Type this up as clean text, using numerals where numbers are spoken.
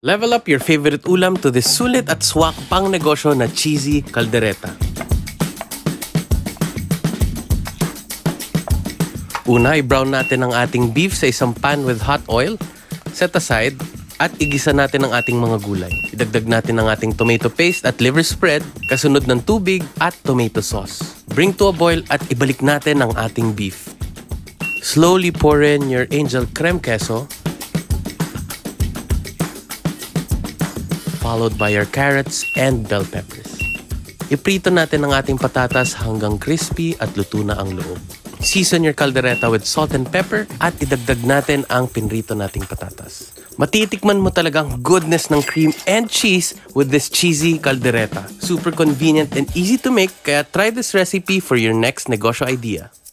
Level up your favorite ulam to this sulit at swak pang negosyo na cheesy caldereta. Una, i-brown natin ang ating beef sa isang pan with hot oil. Set aside at igisa natin ang ating mga gulay. Idagdag natin ang ating tomato paste at liver spread, kasunod ng tubig at tomato sauce. Bring to a boil at ibalik natin ang ating beef. Slowly pour in your angel creme queso, followed by your carrots and bell peppers. Iprito natin ang ating patatas hanggang crispy at luto na ang loob. Season your caldereta with salt and pepper at idagdag natin ang pinrito nating patatas. Matitikman mo talagang goodness ng cream and cheese with this cheesy caldereta. Super convenient and easy to make, kaya try this recipe for your next negosyo idea.